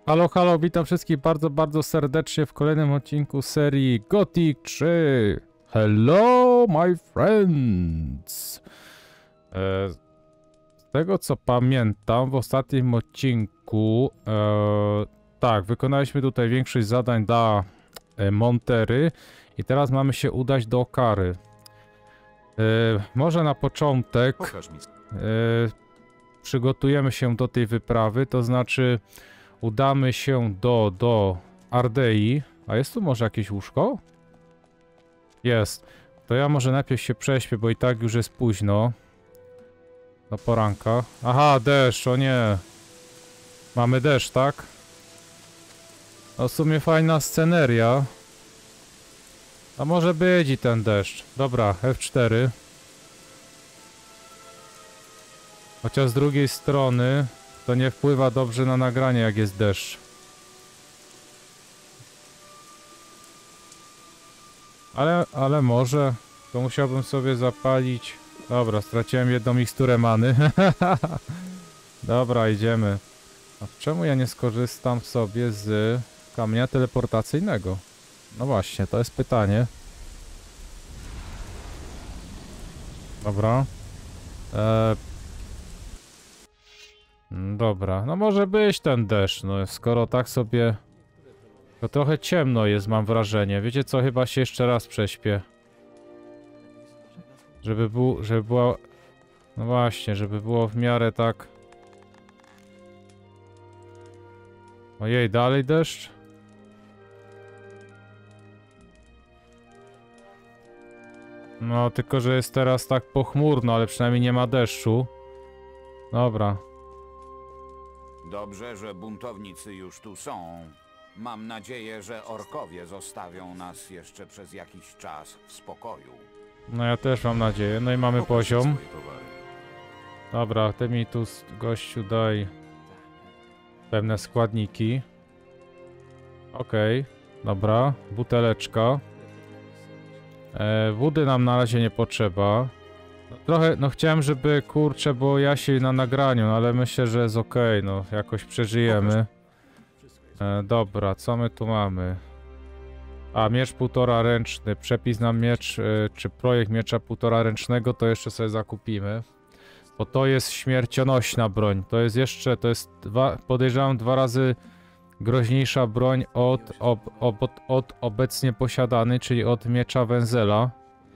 Halo, halo, witam wszystkich bardzo, bardzo serdecznie w kolejnym odcinku serii Gothic 3. Hello, my friends! Z tego co pamiętam, w ostatnim odcinku, tak, wykonaliśmy tutaj większość zadań dla Montery i teraz mamy się udać do Okary. Może na początek przygotujemy się do tej wyprawy, to znaczy udamy się do Ardei. A jest tu może jakieś łóżko? Jest. To ja może najpierw się prześpię, bo i tak już jest późno. Do poranka. Aha, deszcz, o nie. Mamy deszcz, tak? No w sumie fajna sceneria. A może być i ten deszcz. Dobra, F4. Chociaż z drugiej strony to nie wpływa dobrze na nagranie, jak jest deszcz. Ale może to musiałbym sobie zapalić. Dobra, straciłem jedną miksturę many. Dobra, idziemy. A czemu ja nie skorzystam sobie z kamienia teleportacyjnego? No właśnie, to jest pytanie. Dobra. Dobra, no może być ten deszcz, no skoro tak sobie... To trochę ciemno jest, mam wrażenie. Wiecie co, chyba się jeszcze raz prześpię. Żeby było... No właśnie, żeby było w miarę tak... Ojej, dalej deszcz? No, tylko że jest teraz tak pochmurno, ale przynajmniej nie ma deszczu. Dobra. Dobrze, że buntownicy już tu są. Mam nadzieję, że orkowie zostawią nas jeszcze przez jakiś czas w spokoju. No ja też mam nadzieję. No i mamy poziom. Dobra, ty mi tu, gościu, daj pewne składniki. Okej, dobra. Buteleczka. Wody nam na razie nie potrzeba. No, trochę, no chciałem, żeby, kurczę, było jaśniej na nagraniu, no, ale myślę, że jest okej, no jakoś przeżyjemy. Dobra, co my tu mamy? A, miecz półtora ręczny. Przepis na miecz, czy projekt miecza półtora ręcznego, to jeszcze sobie zakupimy. Bo to jest śmiercionośna broń. To jest jeszcze, podejrzewam, 2 razy groźniejsza broń od obecnie posiadany, czyli od miecza Wenzela.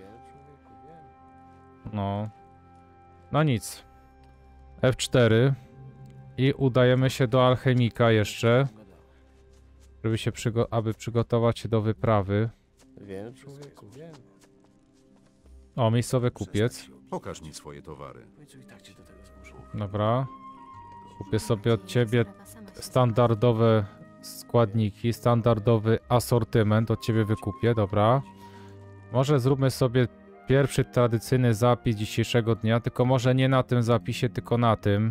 No. No nic. F4. I udajemy się do alchemika jeszcze. Żeby się aby przygotować się do wyprawy. Wiem, człowieku, wiem. O, miejscowy kupiec. Pokaż mi swoje towary. Dobra. Kupię sobie od ciebie standardowe składniki, standardowy asortyment od ciebie wykupię, dobra. Może zróbmy sobie pierwszy tradycyjny zapis dzisiejszego dnia, tylko może nie na tym zapisie, tylko na tym.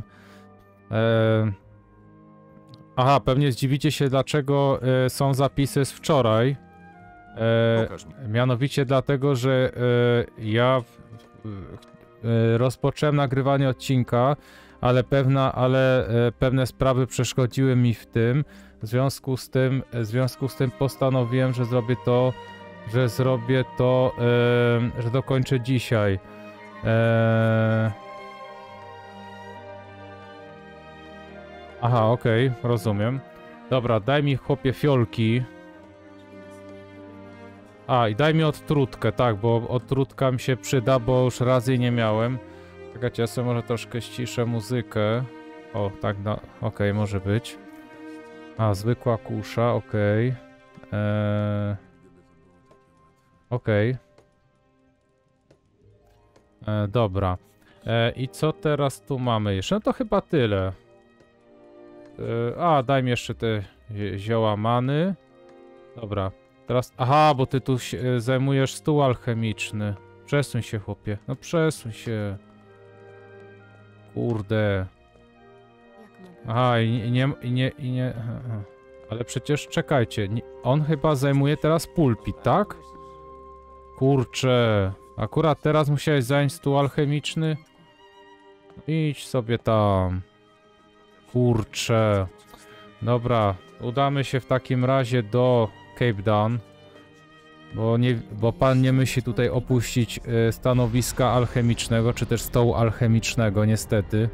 Aha, pewnie zdziwicie się, dlaczego są zapisy z wczoraj. Mianowicie dlatego, że ja rozpocząłem nagrywanie odcinka, ale pewne sprawy przeszkodziły mi w tym. W związku z tym postanowiłem, że że dokończę dzisiaj. Aha, okej, rozumiem. Dobra, daj mi, chłopie, fiolki. A, i daj mi odtrutkę, tak, bo odtrutka mi się przyda, bo już raz jej nie miałem. Czekajcie, ja sobie może troszkę ściszę muzykę. O, tak, no, okej, może być. A, zwykła kusza, okej. Okej. Dobra. I co teraz tu mamy jeszcze? No to chyba tyle. A, daj mi jeszcze te zioła many. Dobra. Teraz... Aha, bo ty tu zajmujesz stół alchemiczny. Przesuń się, chłopie. No przesuń się. Kurde. Aha, i nie... Ale przecież czekajcie. On chyba zajmuje teraz pulpit, tak? Kurczę. Akurat teraz musiałeś zająć stół alchemiczny? Idź sobie tam. Kurczę. Dobra, udamy się w takim razie do Cape Town. Bo pan nie musi tutaj opuścić stanowiska alchemicznego, czy też stołu alchemicznego, niestety.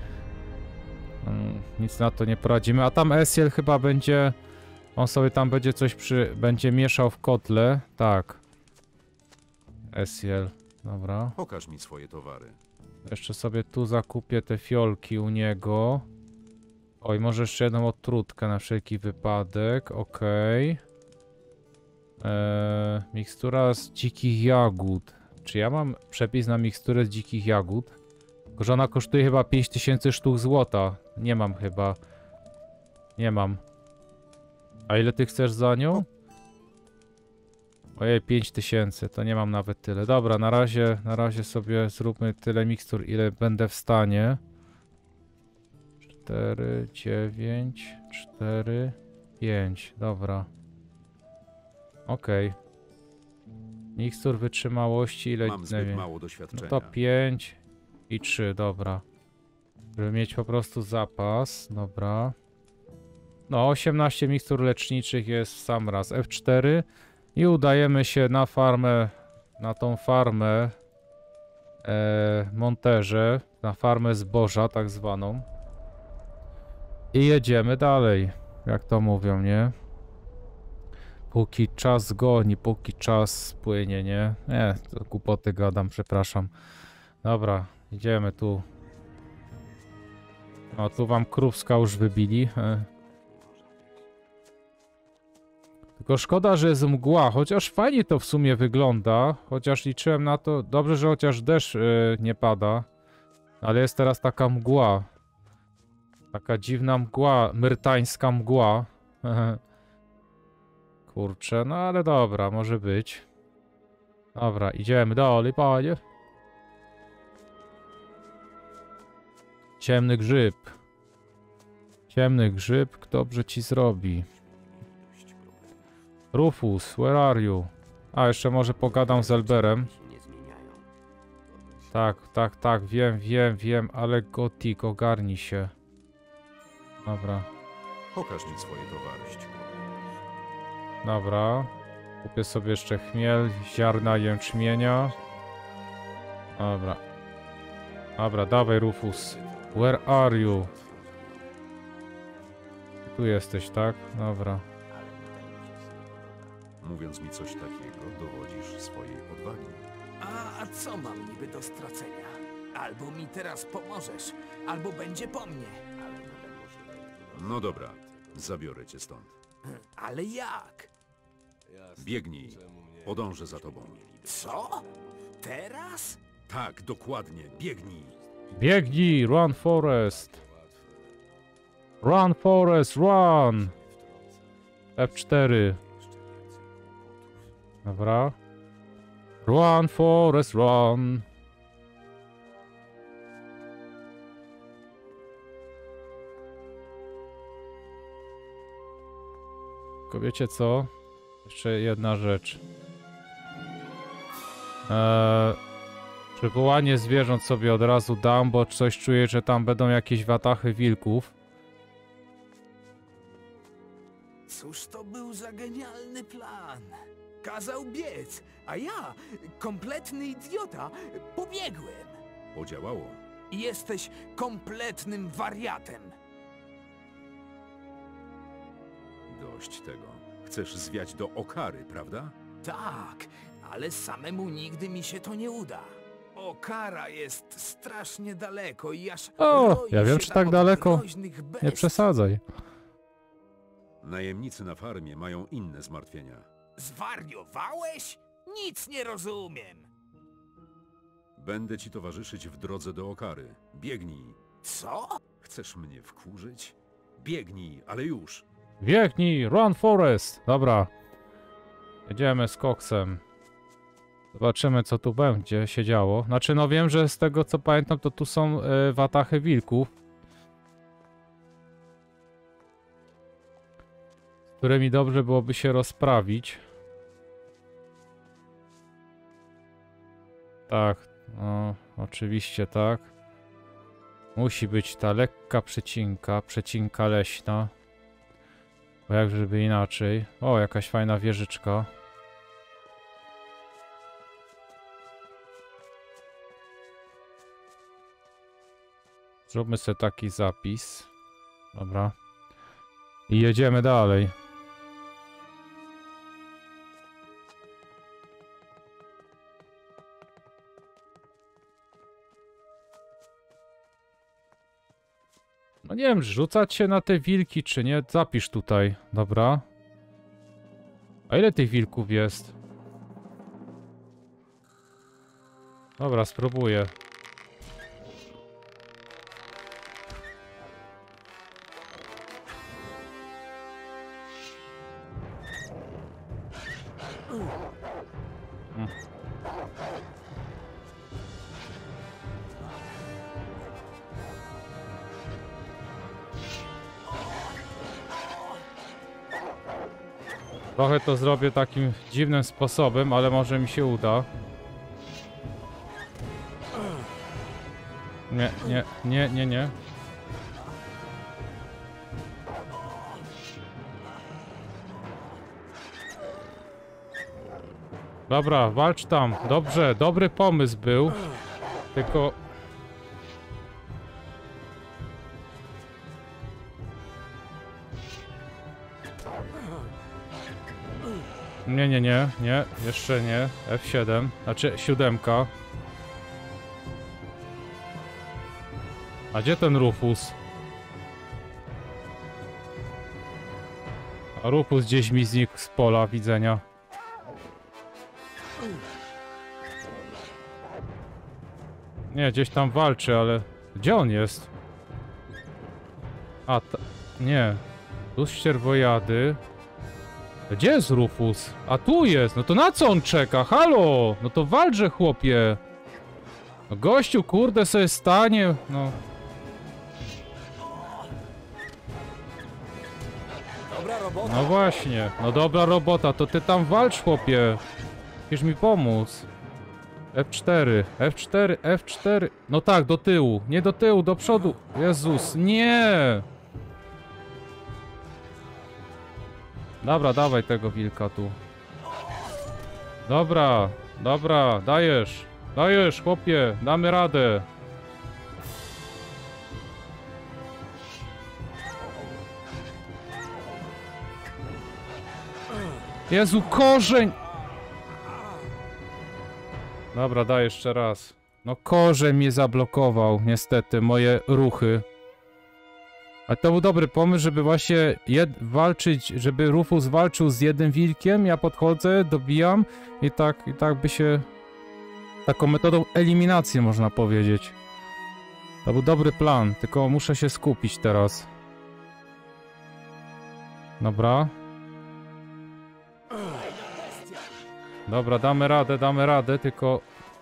Nic na to nie poradzimy. A tam Esiel chyba będzie... On sobie tam będzie coś będzie mieszał w kotle. Tak. Esiel. Dobra. Pokaż mi swoje towary. Jeszcze sobie tu zakupię te fiolki u niego. Oj, może jeszcze jedną odtrutkę na wszelki wypadek. Okej. Mikstura z dzikich jagód. Czy ja mam przepis na miksturę z dzikich jagód? Tylko że ona kosztuje chyba 5000 sztuk złota. Nie mam chyba. Nie mam. A ile ty chcesz za nią? Ojej, 5000. To nie mam nawet tyle. Dobra, na razie sobie zróbmy tyle mikstur, ile będę w stanie. 4, 9, 4, 5. Dobra. Okej. Mikstur wytrzymałości, ile... Mam zbyt mało doświadczenia. No to 5 i 3, dobra. Żeby mieć po prostu zapas, dobra. No, 18 mikstur leczniczych jest w sam raz. F4 i udajemy się na farmę, na tą farmę Monterze, na farmę zboża tak zwaną. I jedziemy dalej, jak to mówią, nie? Póki czas goni, póki czas płynie, nie? Nie, to głupoty gadam, przepraszam. Dobra, idziemy tu. No, tu wam krówska już wybili. Tylko szkoda, że jest mgła, chociaż fajnie to w sumie wygląda. Chociaż liczyłem na to, dobrze, że chociaż deszcz nie pada. Ale jest teraz taka mgła. Taka dziwna mgła, myrtańska mgła. Kurczę, no ale dobra, może być. Dobra, idziemy dalej, panie. Ciemny grzyb. Ciemny grzyb, dobrze ci zrobi. Rufus, where are you? A, jeszcze może pogadam z Elberem. Tak, wiem, ale Gotik, ogarnij się. Dobra. Pokaż mi swoje towary. Dobra. Kupię sobie jeszcze chmiel, ziarna jęczmienia. Dobra. Dobra, dawaj Rufus. Where are you? Tu jesteś, tak? Dobra. Mówiąc mi coś takiego, dowodzisz swojej odwagi. A co mam niby do stracenia? Albo mi teraz pomożesz, albo będzie po mnie. No dobra, zabiorę cię stąd. Ale jak? Biegnij, podążę za tobą. Co? Teraz? Tak, dokładnie, biegnij. Biegnij, run Forest. Run Forest, run. F4. Dobra. Run Forest, run. Tylko wiecie co? Jeszcze jedna rzecz. Przywołanie zwierząt sobie od razu dam, bo coś czuję, że tam będą jakieś watachy wilków. Cóż to był za genialny plan? Kazał biec, a ja, kompletny idiota, pobiegłem. Podziałało. Jesteś kompletnym wariatem. Dość tego. Chcesz zwiać do Okary, prawda? Tak, ale samemu nigdy mi się to nie uda. Okara jest strasznie daleko i aż O, roi ja wiem, się czy tam tak od daleko. groźnych Nie bestii. przesadzaj. Najemnicy na farmie mają inne zmartwienia. Zwariowałeś? Nic nie rozumiem. Będę ci towarzyszyć w drodze do Okary. Biegnij. Co? Chcesz mnie wkurzyć? Biegnij, ale już. Biegnij, run Forest. Dobra. Jedziemy z koksem. Zobaczymy, co tu będzie się działo. Znaczy, no wiem, że z tego co pamiętam, to tu są watachy wilków. Z którymi dobrze byłoby się rozprawić. Tak, no, oczywiście tak. Musi być ta lekka przecinka leśna. Bo jak żeby inaczej. O, jakaś fajna wieżyczka. Zróbmy sobie taki zapis. Dobra. I jedziemy dalej. No nie wiem, rzucać się na te wilki, czy nie? Zapisz tutaj. Dobra. A ile tych wilków jest? Dobra, spróbuję. Trochę to zrobię takim dziwnym sposobem, ale może mi się uda. Nie. Dobra, walcz tam. Dobrze, dobry pomysł był. Tylko... Nie, jeszcze nie. F7, znaczy 7. A gdzie ten Rufus? A Rufus gdzieś mi znikł z pola widzenia. Nie, gdzieś tam walczy, ale... Gdzie on jest? A, nie. Tu ścierwojady. Gdzie jest Rufus? A tu jest! No to na co on czeka? Halo! No to walczy, chłopie! No gościu, kurde, sobie stanie, no... Dobra robota. No właśnie, no dobra robota, to ty tam walcz, chłopie. Musisz mi pomóc. F4, F4, F4. No tak, do tyłu, nie do tyłu, do przodu. Jezus, nie! Dobra, dawaj tego wilka tu. Dobra, dajesz, chłopie, damy radę. Jezu, korzeń! Dobra, daj jeszcze raz. No korzeń mnie zablokował, niestety, moje ruchy. A to był dobry pomysł, żeby właśnie walczyć, żeby Rufus walczył z jednym wilkiem, ja podchodzę, dobijam i tak by się... Taką metodą eliminacji można powiedzieć. To był dobry plan, tylko muszę się skupić teraz. Dobra. Dobra, damy radę, tylko...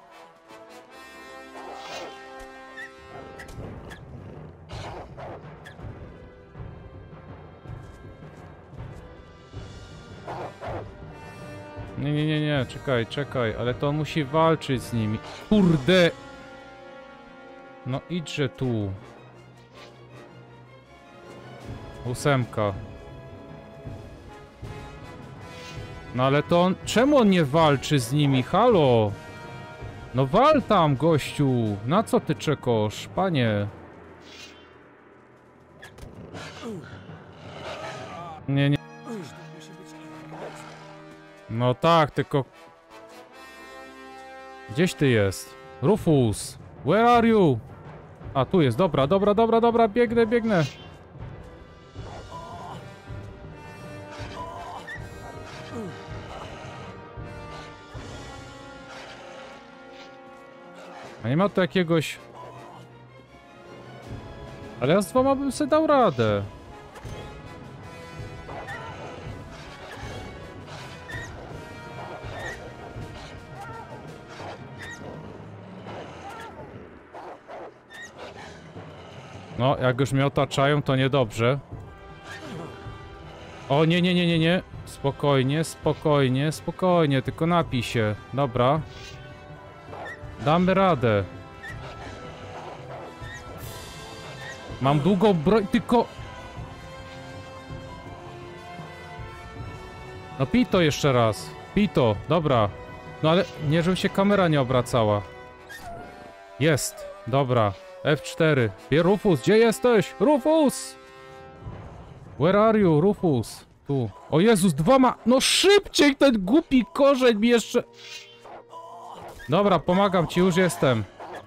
Nie, czekaj, ale to on musi walczyć z nimi. Kurde! No idźże tu. 8. No ale to on... Czemu on nie walczy z nimi? Halo! No wal tam, gościu! Na co ty czekasz, panie? Nie. No tak, tylko... Gdzieś ty jest? Rufus! Where are you? A, tu jest, dobra, biegnę. A nie ma tu jakiegoś... Ale ja z 2 bym sobie dał radę. No, jak już mnie otaczają, to niedobrze. O, nie. Spokojnie, tylko napij się. Dobra. Damy radę. Mam długą broń, tylko... No pij to jeszcze raz. Pij to, dobra. No ale nie, żeby się kamera nie obracała. Jest, dobra. F4. Rufus, gdzie jesteś? Rufus! Where are you, Rufus? Tu. O Jezus, 2 ma... No szybciej, ten głupi korzeń mi jeszcze... Dobra, pomagam ci, już jestem.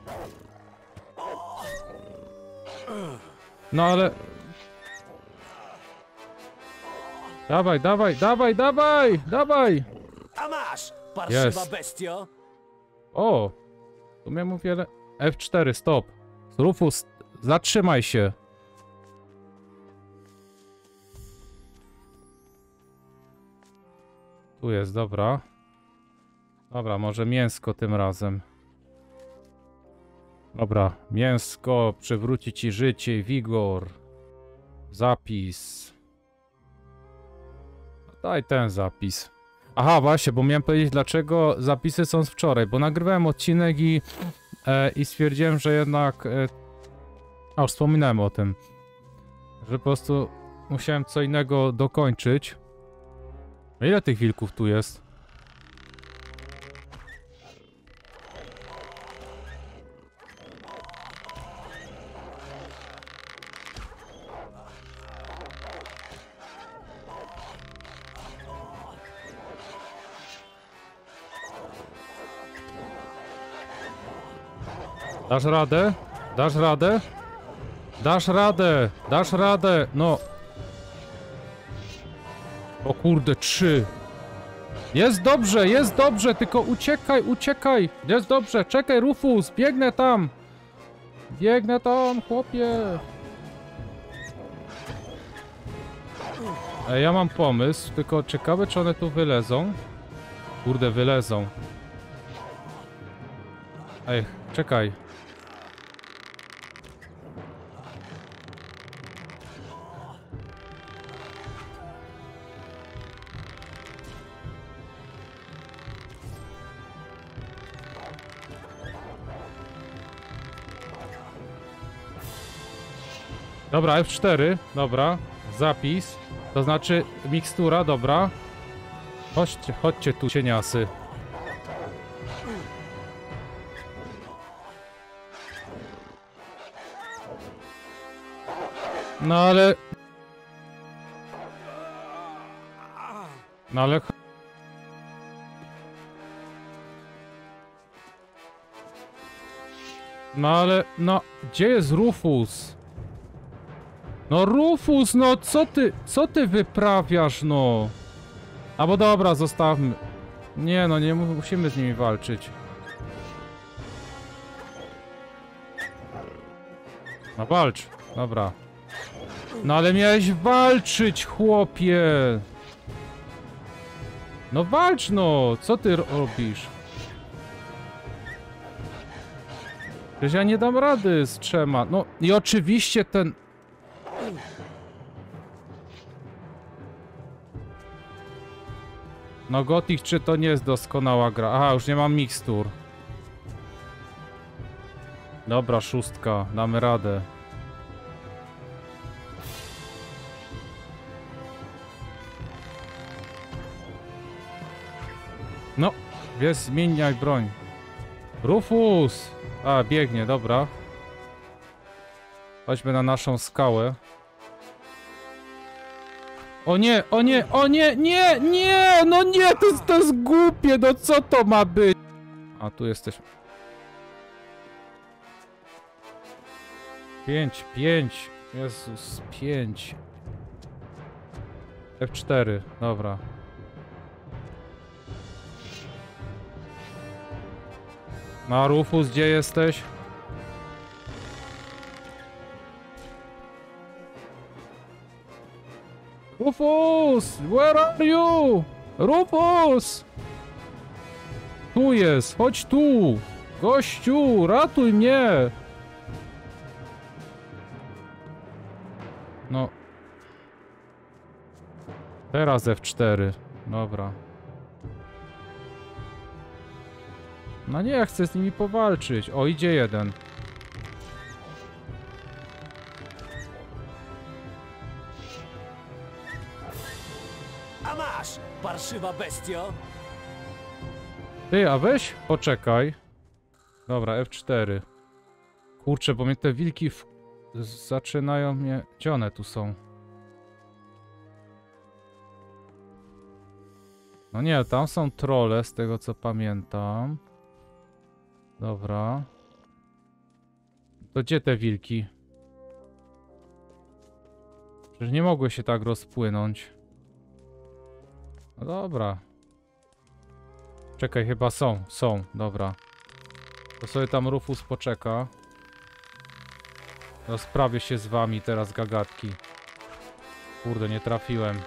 No ale... Dawaj, dawaj, dawaj, dawaj, dawaj! A masz, parszywa Jest. bestio! O! Tu miałem wiele... F4, stop. Rufus, zatrzymaj się. Tu jest, dobra. Dobra, może mięsko tym razem. Dobra, mięsko przywróci ci życie i wigor. Zapis. Daj ten zapis. Aha, właśnie, bo miałem powiedzieć, dlaczego zapisy są z wczoraj, bo nagrywałem odcinek i stwierdziłem, że jednak... A, już wspominałem o tym. Że po prostu musiałem co innego dokończyć. Ile tych wilków tu jest? Dasz radę? Dasz radę? Dasz radę! Dasz radę! No! O kurde, 3! Jest dobrze, tylko uciekaj, uciekaj! Jest dobrze, czekaj, Rufus, biegnę tam! Biegnę tam, chłopie! Ej, ja mam pomysł, tylko ciekawe, czy one tu wylezą. Kurde, wylezą. Ej, czekaj. Dobra, F4, dobra, zapis, to znaczy mikstura, dobra. Chodźcie, chodźcie tu, cieniasy. No ale... No ale... No ale... No, gdzie jest Rufus? No Rufus, no co ty wyprawiasz, no? A bo dobra, zostawmy. Nie no, nie musimy z nimi walczyć. No walcz, dobra. No ale miałeś walczyć, chłopie! No walcz no, co ty robisz? Przecież ja nie dam rady z 3. No i oczywiście ten... No Gothic 3 to nie jest doskonała gra. Aha, już nie mam mikstur. Dobra, 6. Damy radę. No, wiesz, zmieniaj broń. Rufus! A, biegnie, dobra. Chodźmy na naszą skałę. O nie, o nie, o nie, nie, nie, no nie, to jest głupie, no co to ma być? A, tu jesteś. 5, 5, Jezus, 5. F4, dobra. No, Rufus, gdzie jesteś? Rufus! Where are you? Rufus! Tu jest, chodź tu! Gościu, ratuj mnie! No. Teraz F4. Dobra. No nie, ja chcę z nimi powalczyć. O, idzie jeden. A masz, parszywa bestio! Ty, a weź, poczekaj. Dobra, F4. Kurczę, bo mnie te wilki zaczynają mnie... Gdzie one tu są? No nie, tam są trolle, z tego co pamiętam. Dobra. To gdzie te wilki? Przecież nie mogły się tak rozpłynąć. No dobra. Czekaj, chyba są, dobra. To sobie tam Rufus poczeka. Rozprawię się z wami teraz, gagatki. Kurde, nie trafiłem.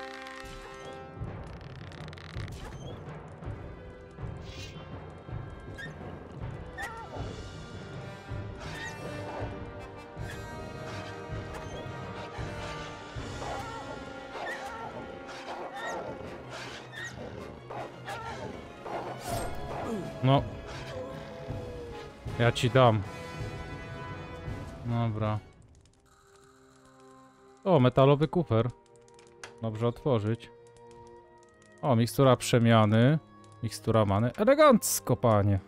No. Ja ci dam. Dobra. O, metalowy kufer. Dobrze otworzyć. O, mikstura przemiany. Mikstura many. Elegancko, panie.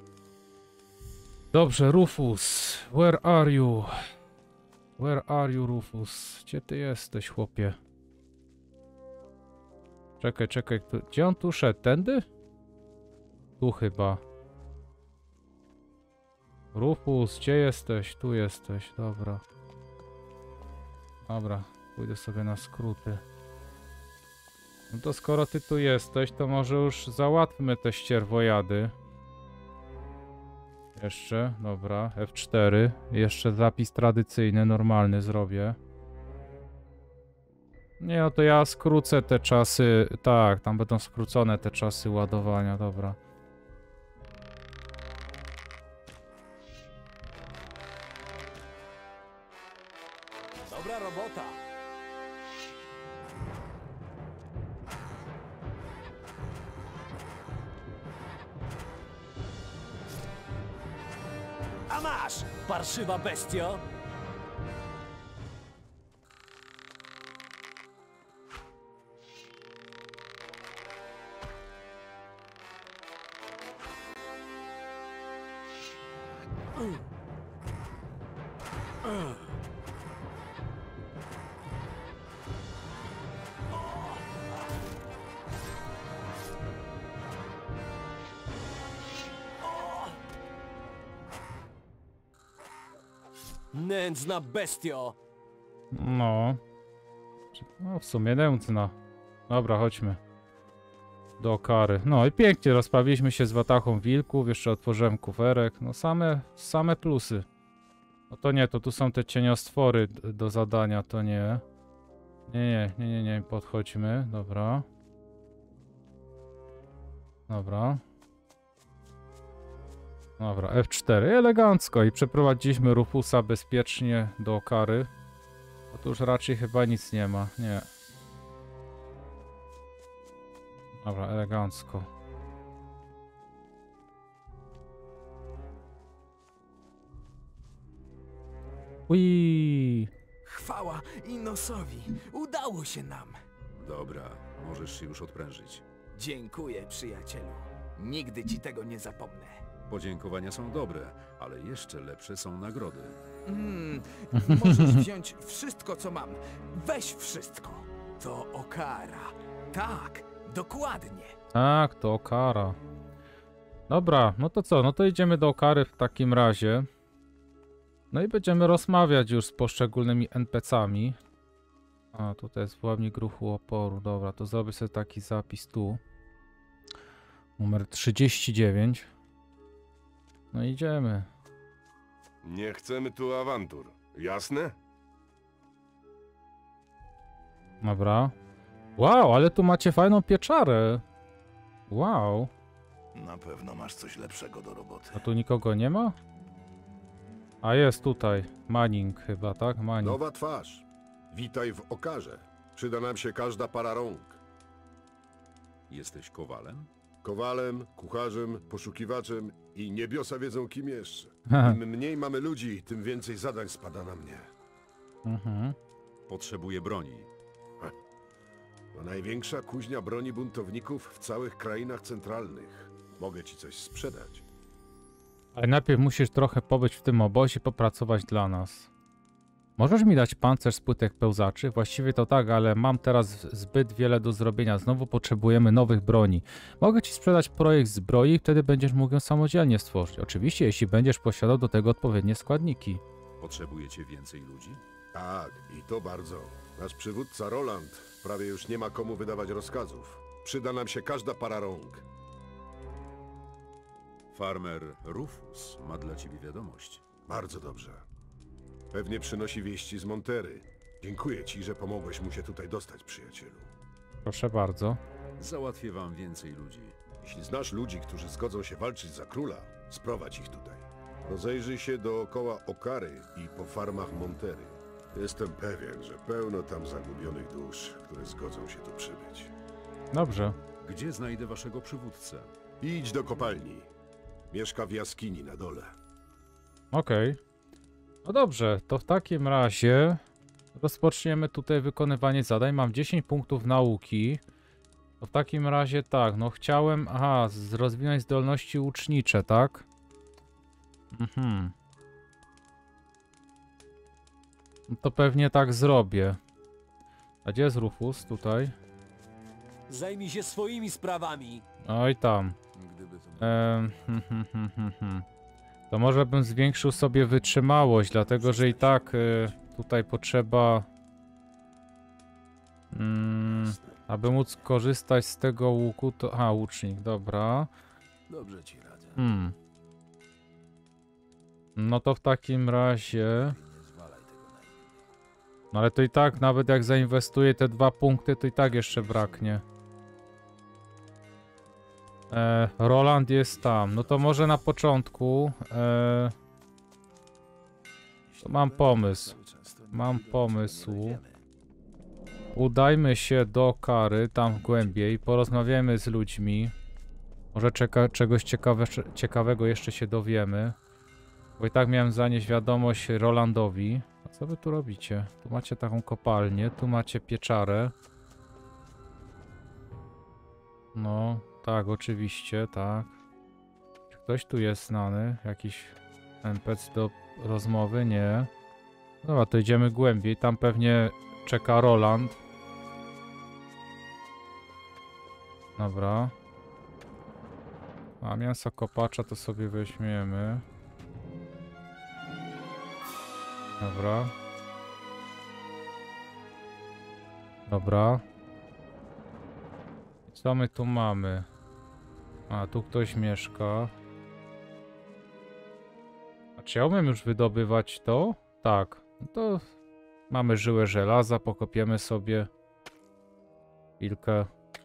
Dobrze, Rufus. Where are you? Where are you, Rufus? Gdzie ty jesteś, chłopie? Czekaj. Gdzie on tu szedł? Tędy? Tu chyba. Rufus, gdzie jesteś? Tu jesteś, dobra. Dobra, pójdę sobie na skróty. No to skoro ty tu jesteś, to może już załatwmy te ścierwojady. Jeszcze, dobra, F4. Jeszcze zapis tradycyjny, normalny zrobię. Nie, no to ja skrócę te czasy. Tak, tam będą skrócone te czasy ładowania, dobra. Dobra robota! A masz, parszywa bestio! Nędzna bestio! No. No, w sumie nędzna. Dobra, chodźmy. Do kary. No i pięknie, rozprawiliśmy się z watachą wilków, jeszcze otworzyłem kuferek. No same plusy. No to nie, to tu są te cieniostwory do zadania, to nie. Nie, podchodźmy, dobra. Dobra, F4, elegancko i przeprowadziliśmy Rufusa bezpiecznie do kary. Bo tu już raczej chyba nic nie ma, nie. Dobra, elegancko. Ui. Chwała Inosowi. Udało się nam. Dobra, możesz się już odprężyć. Dziękuję, przyjacielu. Nigdy ci tego nie zapomnę. Podziękowania są dobre, ale jeszcze lepsze są nagrody. Możesz wziąć wszystko, co mam. Weź wszystko. To okara. Tak, dokładnie. Tak, to Okara. Dobra, no to co? No to idziemy do Okary w takim razie. No i będziemy rozmawiać już z poszczególnymi NPC-ami. A, tutaj jest władnik ruchu oporu. Dobra, to zrobię sobie taki zapis tu. Numer 39. No idziemy. Nie chcemy tu awantur, jasne? Dobra. Wow, ale tu macie fajną pieczarę. Wow. Na pewno masz coś lepszego do roboty. A tu nikogo nie ma? A jest tutaj. Manning chyba, tak? Manning. Nowa twarz. Witaj w Okarze. Przyda nam się każda para rąk. Jesteś kowalem? Kowalem, kucharzem, poszukiwaczem i niebiosa wiedzą kim jeszcze. Im mniej mamy ludzi, tym więcej zadań spada na mnie. Mhm. Potrzebuję broni. To największa kuźnia broni buntowników w całych krainach centralnych. Mogę ci coś sprzedać. Ale najpierw musisz trochę pobyć w tym obozie, popracować dla nas. Możesz mi dać pancerz z płytek pełzaczy? Właściwie to tak, ale mam teraz zbyt wiele do zrobienia. Znowu potrzebujemy nowych broni. Mogę ci sprzedać projekt zbroi i wtedy będziesz mógł ją samodzielnie stworzyć. Oczywiście, jeśli będziesz posiadał do tego odpowiednie składniki. Potrzebujecie więcej ludzi? Tak, i to bardzo. Nasz przywódca Roland prawie już nie ma komu wydawać rozkazów. Przyda nam się każda para rąk. Farmer Rufus ma dla ciebie wiadomość. Bardzo dobrze. Pewnie przynosi wieści z Montery. Dziękuję ci, że pomogłeś mu się tutaj dostać, przyjacielu. Proszę bardzo. Załatwię wam więcej ludzi. Jeśli znasz ludzi, którzy zgodzą się walczyć za króla, sprowadź ich tutaj. Rozejrzyj się dookoła Okary i po farmach Montery. Jestem pewien, że pełno tam zagubionych dusz, które zgodzą się tu przybyć. Dobrze. Gdzie znajdę waszego przywódcę? Idź do kopalni. Mieszka w jaskini na dole. Okej. No dobrze, to w takim razie rozpoczniemy tutaj wykonywanie zadań. Mam 10 punktów nauki. To w takim razie tak, no chciałem... Aha, rozwinąć zdolności łucznicze, tak? No to pewnie tak zrobię. A gdzie jest Rufus? Tutaj. Zajmij się swoimi sprawami. Oj tam. Gdyby to To może bym zwiększył sobie wytrzymałość, dlatego że i tak tutaj potrzeba... aby móc korzystać z tego łuku, to... Aha, łucznik, dobra. dobrze ci radzę. No to w takim razie... Nie zwalaj tego na innych. No ale to i tak, nawet jak zainwestuję te 2 punkty, to i tak jeszcze braknie. Roland jest tam. No to może na początku... mam pomysł. Mam pomysł. Udajmy się do Okary, tam głębiej, porozmawiamy z ludźmi. Może czegoś ciekawego jeszcze się dowiemy. Bo i tak miałem zanieść wiadomość Rolandowi. A co wy tu robicie? Tu macie taką kopalnię, tu macie pieczarę. No, tak, oczywiście, tak. Czy ktoś tu jest znany? Jakiś NPC do rozmowy? Nie. Dobra, to idziemy głębiej. Tam pewnie czeka Roland. Dobra. A mięso kopacza to sobie weźmiemy. Dobra. Dobra. Co my tu mamy? A, tu ktoś mieszka. A czy ja umiem już wydobywać to? Tak. No to mamy żyłę żelaza, pokopiemy sobie chwilkę.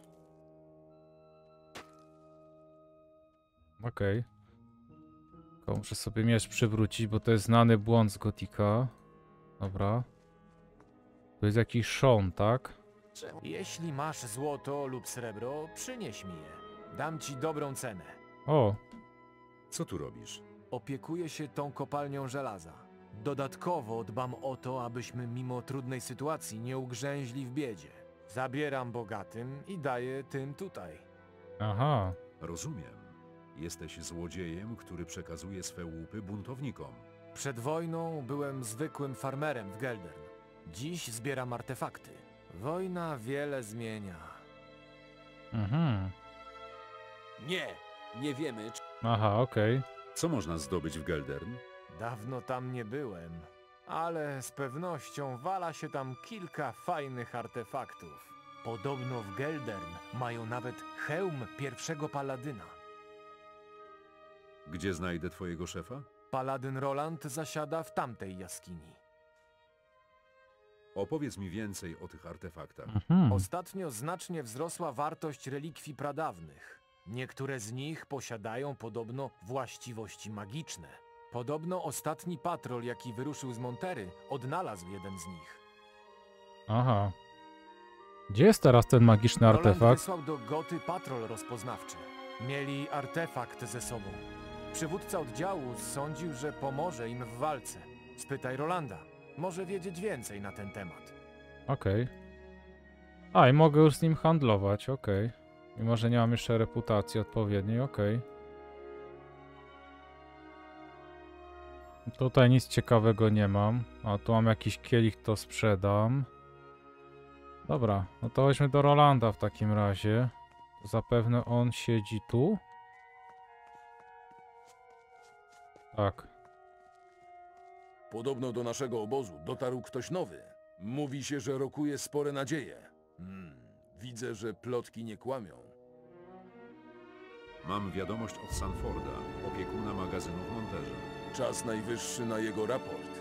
Okej. Tylko muszę sobie miecz przywrócić, bo to jest znany błąd z Gotika. Dobra. To jest jakiś Sean, tak? Jeśli masz złoto lub srebro, przynieś mi je. Dam ci dobrą cenę. O, Co tu robisz? Opiekuję się tą kopalnią żelaza. Dodatkowo dbam o to, abyśmy mimo trudnej sytuacji nie ugrzęźli w biedzie. Zabieram bogatym i daję tym tutaj. aha. Rozumiem. Jesteś złodziejem, który przekazuje swe łupy buntownikom. Przed wojną byłem zwykłym farmerem w Geldern. Dziś zbieram artefakty. Wojna wiele zmienia. Mhm. Nie wiemy, czy... Aha, okej. Co można zdobyć w Geldern? Dawno tam nie byłem, ale z pewnością wala się tam kilka fajnych artefaktów. Podobno w Geldern mają nawet hełm pierwszego paladyna. Gdzie znajdę twojego szefa? Paladyn Roland zasiada w tamtej jaskini. Opowiedz mi więcej o tych artefaktach. Mhm. Ostatnio znacznie wzrosła wartość relikwii pradawnych. Niektóre z nich posiadają podobno właściwości magiczne. Podobno ostatni patrol, jaki wyruszył z Montery, odnalazł jeden z nich. Aha. Gdzie jest teraz ten magiczny Roland artefakt? wysłał do Goty patrol rozpoznawczy. Mieli artefakt ze sobą. Przywódca oddziału sądził, że pomoże im w walce. Spytaj Rolanda. Może wiedzieć więcej na ten temat. Okej. A, i mogę już z nim handlować, okej. Mimo, że nie mam jeszcze reputacji odpowiedniej, okej. Tutaj nic ciekawego nie mam. A, tu mam jakiś kielich, to sprzedam. Dobra, no to chodźmy do Rolanda w takim razie. Zapewne on siedzi tu. Tak. Podobno do naszego obozu dotarł ktoś nowy. Mówi się, że rokuje spore nadzieje. Widzę, że plotki nie kłamią. Mam wiadomość od Sanforda, opiekuna magazynu w Monterze. Czas najwyższy na jego raport.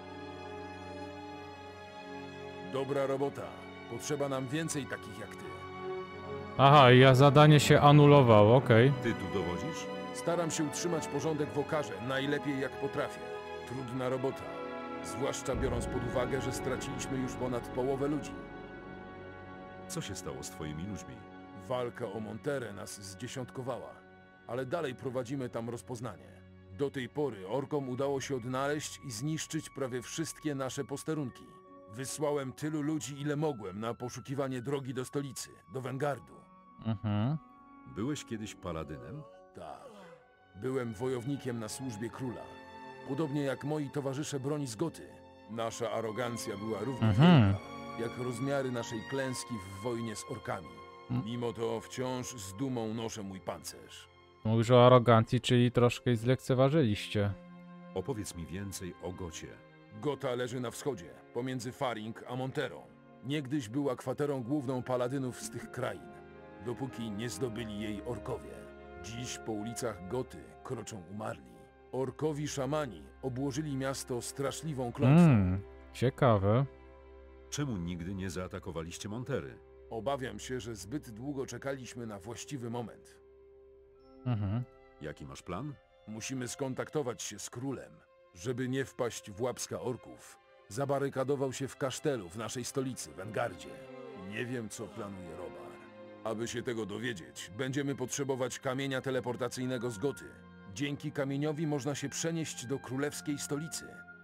Dobra robota. Potrzeba nam więcej takich jak ty. Aha, i ja zadanie się anulowało, okej. Ty tu dowodzisz? Staram się utrzymać porządek w Okarze, najlepiej jak potrafię. Trudna robota. Zwłaszcza biorąc pod uwagę, że straciliśmy już ponad połowę ludzi. Co się stało z twoimi ludźmi? Walka o Monterę nas zdziesiątkowała, ale dalej prowadzimy tam rozpoznanie. Do tej pory orkom udało się odnaleźć i zniszczyć prawie wszystkie nasze posterunki. Wysłałem tylu ludzi, ile mogłem na poszukiwanie drogi do stolicy, do Wengardu. Mhm. Byłeś kiedyś paladynem? Tak. Byłem wojownikiem na służbie króla. Podobnie jak moi towarzysze broni z Goty. Nasza arogancja była równie wielka, jak rozmiary naszej klęski w wojnie z orkami. Mimo to wciąż z dumą noszę mój pancerz. Mówisz o arogancji, czyli troszkę zlekceważyliście. Opowiedz mi więcej o Gocie. Gota leży na wschodzie, pomiędzy Faring a Monterą. Niegdyś była kwaterą główną paladynów z tych krain, dopóki nie zdobyli jej orkowie. Dziś po ulicach Goty kroczą umarli. Orkowi szamani obłożyli miasto straszliwą klątwą. Ciekawe. Czemu nigdy nie zaatakowaliście Montery? Obawiam się, że zbyt długo czekaliśmy na właściwy moment. Jaki masz plan? Musimy skontaktować się z królem. Żeby nie wpaść w łapska orków, zabarykadował się w kasztelu w naszej stolicy, Wengardzie. Nie wiem, co planuje Robar. Aby się tego dowiedzieć, będziemy potrzebować kamienia teleportacyjnego z Goty. Dzięki kamieniowi można się przenieść do królewskiej stolicy.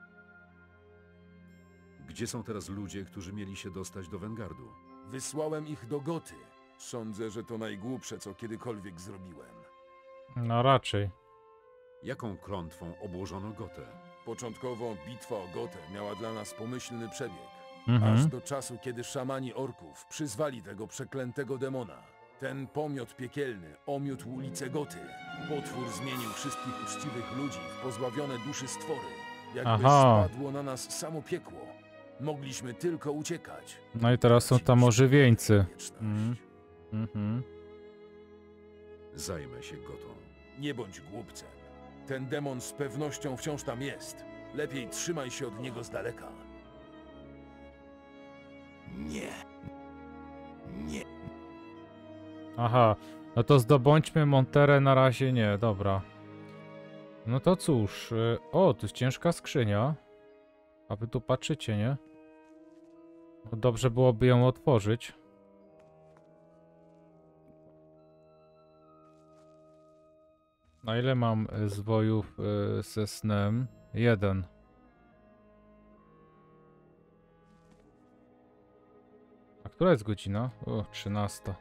Gdzie są teraz ludzie, którzy mieli się dostać do Wengardu? Wysłałem ich do Goty. Sądzę, że to najgłupsze, co kiedykolwiek zrobiłem. No raczej. Jaką klątwą obłożono Gotę? Początkowo bitwa o Gotę miała dla nas pomyślny przebieg. Aż do czasu, kiedy szamani orków przyzwali tego przeklętego demona. Ten pomiot piekielny omiótł ulicę Goty. Potwór zmienił wszystkich uczciwych ludzi w pozbawione duszy stwory. Jakby spadło na nas samo piekło. Mogliśmy tylko uciekać. No i teraz są tam ożywieńcy. Zajmę się Gotą. Nie bądź głupcem. Ten demon z pewnością wciąż tam jest. Lepiej trzymaj się od niego z daleka. Nie. Nie. Aha, no to zdobądźmy Monterę, na razie nie, dobra. No to cóż, o, to jest ciężka skrzynia. A wy tu patrzycie, nie? No dobrze byłoby ją otworzyć. Na ile mam zwojów ze snem? 1. A która jest godzina? O, 13.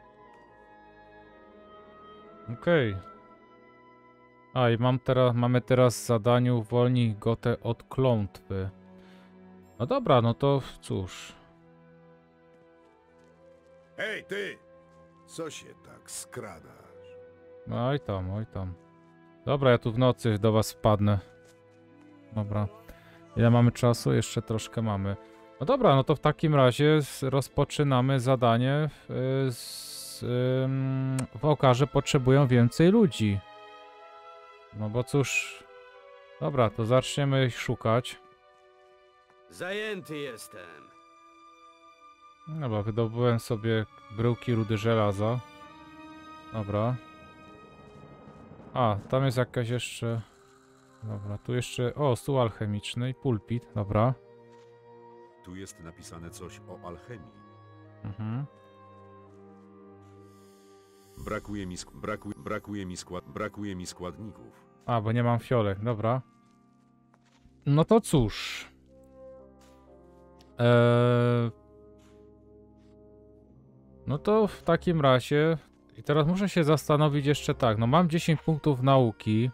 Okej. A i mamy teraz w zadaniu uwolnij Gotę od klątwy. No dobra, no to cóż. Hej, ty! Co się tak skradasz? Oj tam, oj tam. Dobra, ja tu w nocy do was wpadnę. Dobra. Ile mamy czasu? Jeszcze troszkę mamy. No dobra, no to w takim razie rozpoczynamy zadanie. W Okarze potrzebują więcej ludzi. No bo cóż... Dobra, to zaczniemy ich szukać. Zajęty jestem. Dobra, wydobyłem sobie bryłki rudy żelaza. Dobra. A, tam jest jakaś jeszcze... Dobra, tu jeszcze... O, stół alchemiczny i pulpit, dobra. Tu jest napisane coś o alchemii. Brakuje mi składników. A, bo nie mam fiolek, dobra. No to cóż. No to w takim razie... I teraz muszę się zastanowić jeszcze tak. No mam 10 punktów nauki.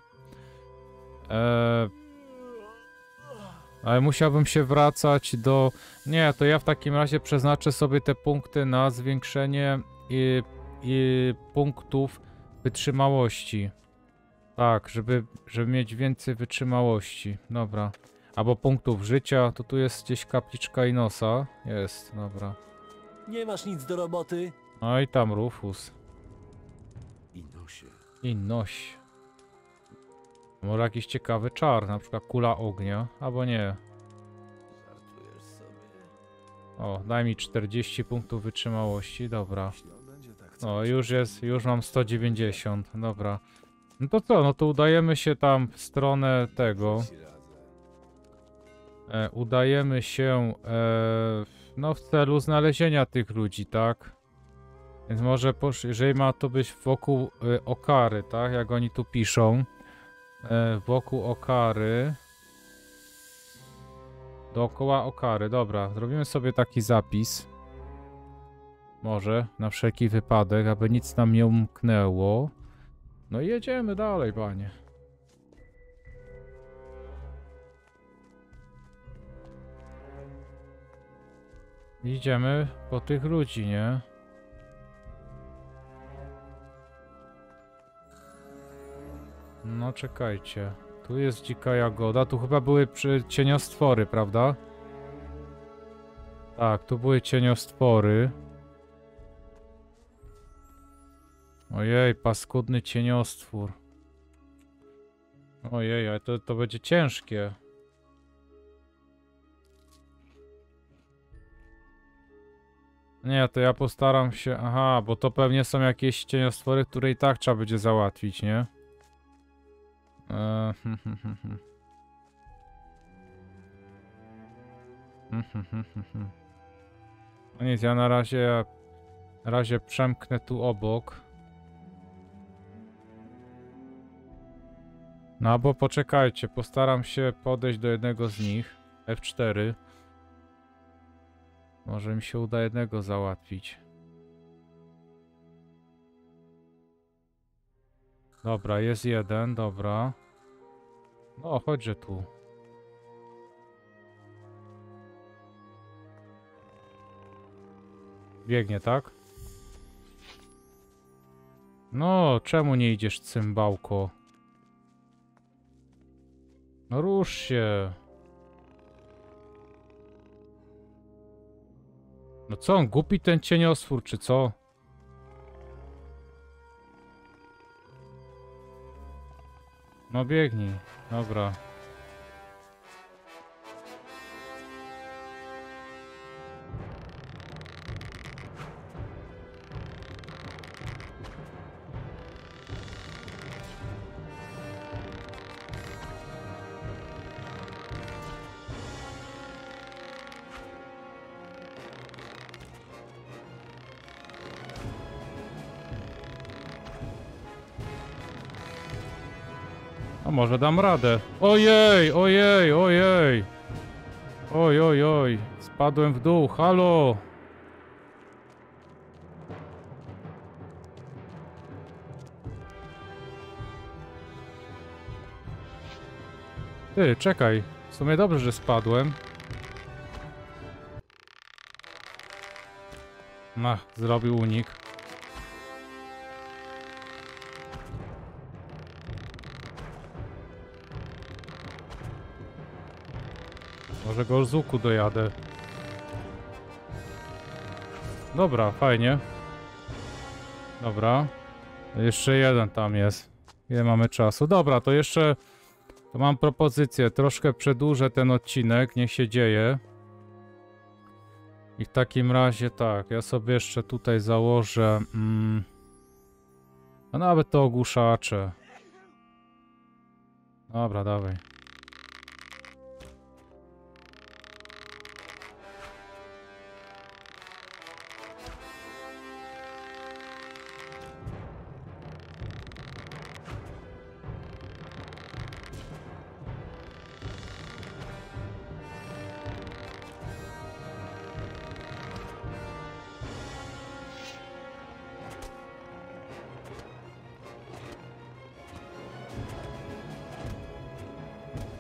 Ale musiałbym się wracać do... Nie, to ja w takim razie przeznaczę sobie te punkty na zwiększenie i punktów wytrzymałości. Tak, żeby mieć więcej wytrzymałości. Dobra. Albo punktów życia. To tu jest gdzieś kapliczka Inosa. Jest, dobra. Nie masz nic do roboty? No i tam Rufus. Inosie. Inoś. Może jakiś ciekawy czar, na przykład kula ognia, albo nie. Żartujesz sobie? O, daj mi 40 punktów wytrzymałości, dobra. Jeśli on będzie tak chcał, O, już mam 190, dobra. No to co, no to udajemy się tam w stronę tego. Udajemy się, no w celu znalezienia tych ludzi, tak? Więc może, jeżeli ma to być wokół Okary, tak? Jak oni tu piszą. Wokół Okary. Dookoła Okary, dobra. Zrobimy sobie taki zapis. Może, na wszelki wypadek, aby nic nam nie umknęło. No i jedziemy dalej, panie. Idziemy po tych ludzi, nie? No czekajcie. Tu jest dzika jagoda. Tu chyba były cieniostwory, prawda? Tak, tu były cieniostwory. Ojej, paskudny cieniostwór. Ojej, ale to będzie ciężkie. Nie, to ja postaram się... Aha, bo to pewnie są jakieś cieniostwory, które i tak trzeba będzie załatwić, nie? No nic, ja na razie przemknę tu obok. No albo poczekajcie, postaram się podejść do jednego z nich. F4. Może mi się uda jednego załatwić. Dobra, jest jeden, dobra. No, chodźże tu. Biegnie, tak? No, czemu nie idziesz, cymbałko? No rusz się. No co, on głupi ten cieniostwór, czy co? No biegnij, dobra. A może dam radę. Ojej, ojej, ojej. Oj, oj, oj. Spadłem w dół, halo. Ty, czekaj. W sumie dobrze, że spadłem. Zrobił unik. Może go z łuku dojadę. Dobra, fajnie. Dobra. Jeszcze jeden tam jest. Ile mamy czasu? Dobra, to jeszcze... To mam propozycję. Troszkę przedłużę ten odcinek. Niech się dzieje. I w takim razie tak. Ja sobie jeszcze tutaj założę... a nawet to ogłuszacze. Dobra, dawaj.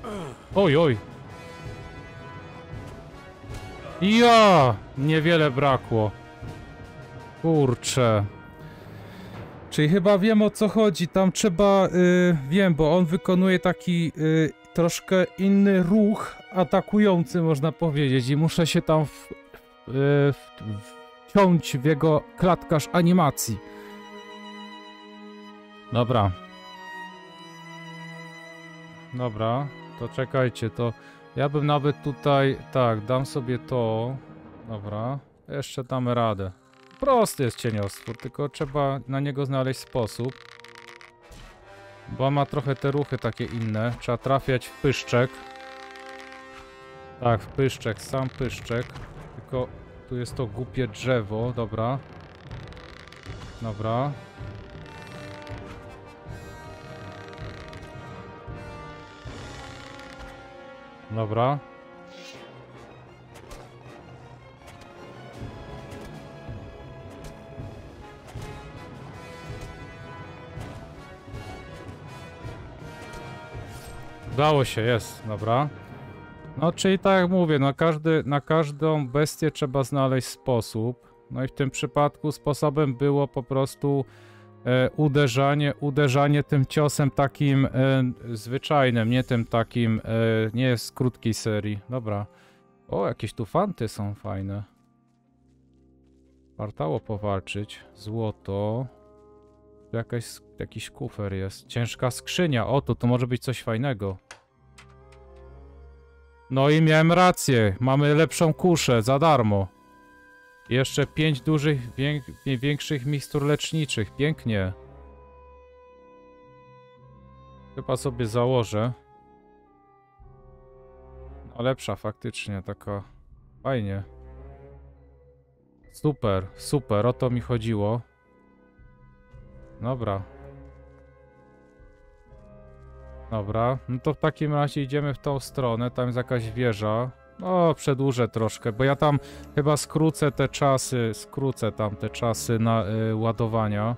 Oj, oj. Ja! Niewiele brakło. Kurczę. Czyli chyba wiem, o co chodzi. Tam trzeba... wiem, bo on wykonuje taki troszkę inny ruch atakujący, można powiedzieć. I muszę się tam wciąć w jego klatkarz animacji. Dobra. Dobra, to czekajcie, to ja bym nawet tutaj, tak, dam sobie to. Dobra, jeszcze damy radę. Prosty jest cieniostwór, tylko trzeba na niego znaleźć sposób. Bo on ma trochę te ruchy takie inne. Trzeba trafiać w pyszczek. Tak, w pyszczek, sam pyszczek. Tylko tu jest to głupie drzewo, dobra. Dobra. Dobra. Udało się, jest, dobra. No, czyli tak jak mówię, na każdą bestię trzeba znaleźć sposób. No i w tym przypadku sposobem było po prostu uderzanie tym ciosem takim zwyczajnym, nie tym takim, nie z krótkiej serii. Dobra. O, jakieś tu fanty są fajne. Wartało powalczyć. Złoto. Tu jakiś kufer jest. Ciężka skrzynia. O, tu może być coś fajnego. No i miałem rację. Mamy lepszą kuszę za darmo. Jeszcze 5 dużych, większych mikstur leczniczych. Pięknie. Chyba sobie założę. No lepsza faktycznie, taka fajnie. Super, super, o to mi chodziło. Dobra. Dobra, no to w takim razie idziemy w tą stronę, tam jest jakaś wieża. No, przedłużę troszkę, bo ja tam chyba skrócę tam te czasy na ładowania.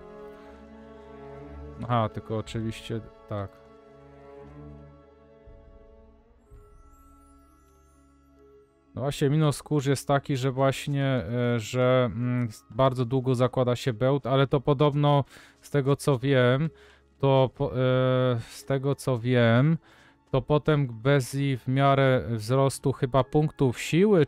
Aha, tylko oczywiście tak. No właśnie, minus kurz jest taki, że właśnie, że bardzo długo zakłada się bełt, ale to podobno z tego co wiem, to potem Bezi w miarę wzrostu chyba punktów siły,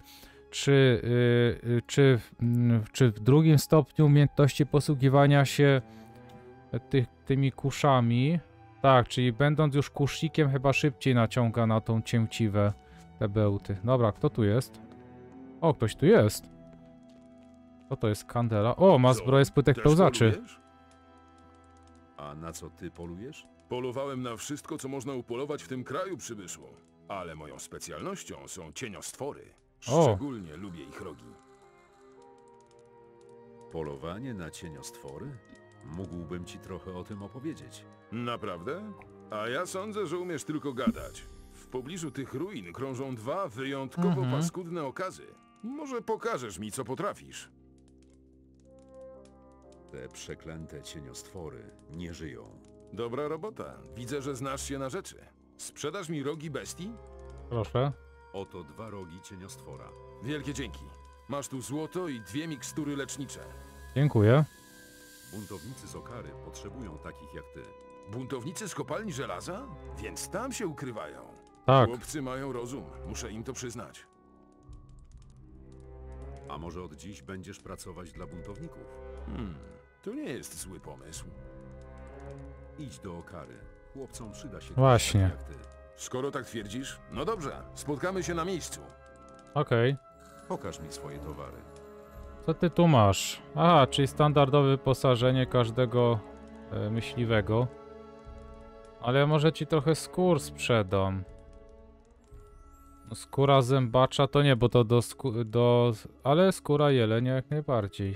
czy w drugim stopniu umiejętności posługiwania się tymi kuszami. Tak, czyli będąc już kuszikiem chyba szybciej naciąga na tą cięciwę te bełty. Dobra, kto tu jest? O, ktoś tu jest. Co to jest? Kandela. O, ma zbroję z płytek pełzaczy. Polujesz? A na co ty polujesz? Polowałem na wszystko, co można upolować w tym kraju, przybyszu. Ale moją specjalnością są cieniostwory. O. Szczególnie lubię ich rogi. Polowanie na cieniostwory? Mógłbym ci trochę o tym opowiedzieć. Naprawdę? A ja sądzę, że umiesz tylko gadać. W pobliżu tych ruin krążą dwa wyjątkowo paskudne okazy. Może pokażesz mi, co potrafisz. Te przeklęte cieniostwory nie żyją. Dobra robota. Widzę, że znasz się na rzeczy. Sprzedasz mi rogi bestii? Proszę. Oto 2 rogi cieniostwora. Wielkie dzięki. Masz tu złoto i 2 mikstury lecznicze. Dziękuję. Buntownicy z Okary potrzebują takich jak ty. Buntownicy z kopalni żelaza? Więc tam się ukrywają. Tak. Chłopcy mają rozum. Muszę im to przyznać. A może od dziś będziesz pracować dla buntowników? To nie jest zły pomysł. Idź do Okary. Chłopcom przyda się Właśnie. ktoś taki jak ty. Skoro tak twierdzisz, no dobrze. Spotkamy się na miejscu. Okej. Pokaż mi swoje towary. Co ty tu masz? Aha, czyli standardowe wyposażenie każdego myśliwego. Ale może ci trochę skór sprzedam. No, skóra zębacza to nie, bo to ale skóra jelenia jak najbardziej.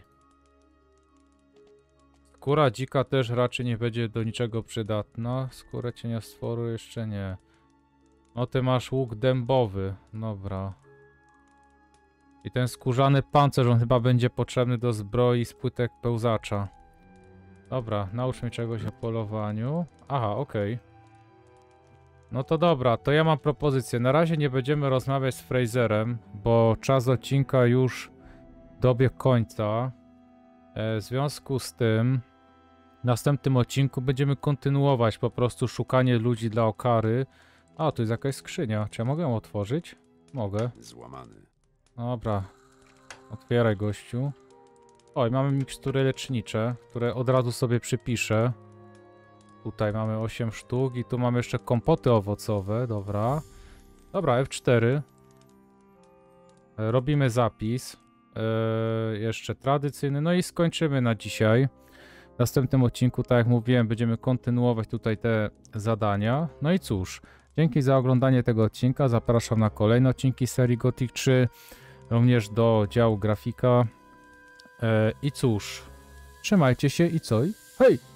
Skóra dzika też raczej nie będzie do niczego przydatna. Skórę cieniostworu jeszcze nie. No ty masz łuk dębowy. Dobra. I ten skórzany pancerz, on chyba będzie potrzebny do zbroi z płytek pełzacza. Dobra, naucz mnie czegoś o polowaniu. Aha, okej. No to dobra, to ja mam propozycję. Na razie nie będziemy rozmawiać z Fraserem, bo czas odcinka już dobiegł końca. W związku z tym w następnym odcinku będziemy kontynuować po prostu szukanie ludzi dla Okary. A, tu jest jakaś skrzynia. Czy ja mogę ją otworzyć? Mogę. Złamany. Dobra. Otwieraj, gościu. Oj, mamy mikstury lecznicze, które od razu sobie przypiszę. Tutaj mamy 8 sztuk i tu mamy jeszcze kompoty owocowe, dobra. Dobra, F4. Robimy zapis. Jeszcze tradycyjny, no i skończymy na dzisiaj. W następnym odcinku, tak jak mówiłem, będziemy kontynuować tutaj te zadania. No i cóż, dzięki za oglądanie tego odcinka. Zapraszam na kolejne odcinki serii Gothic 3, również do działu grafika. I cóż, trzymajcie się i co? Hej!